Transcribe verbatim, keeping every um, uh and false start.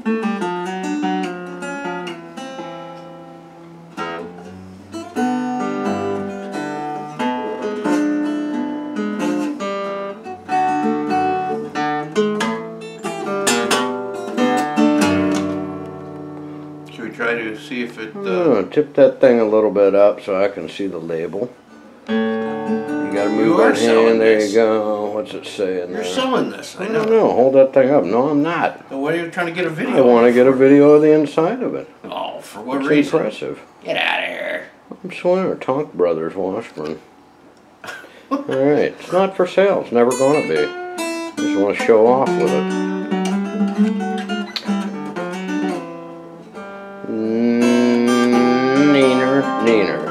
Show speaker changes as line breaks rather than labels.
Try to see if it. Uh...
Oh, tip that thing a little bit up so I can see the label. You gotta move that hand. There you go. What's it saying?
You're
there?
selling this. I know.
No, hold that thing up. No, I'm not.
So what are you trying to get a video?
I want to get a video of the inside of it.
Oh, for what
it's
reason?
Impressive.
Get out of here.
I'm swearing, Tonk Brothers, Washburn. All right, it's not for sale. It's never gonna be. I just want to show off with it. Neener, neener.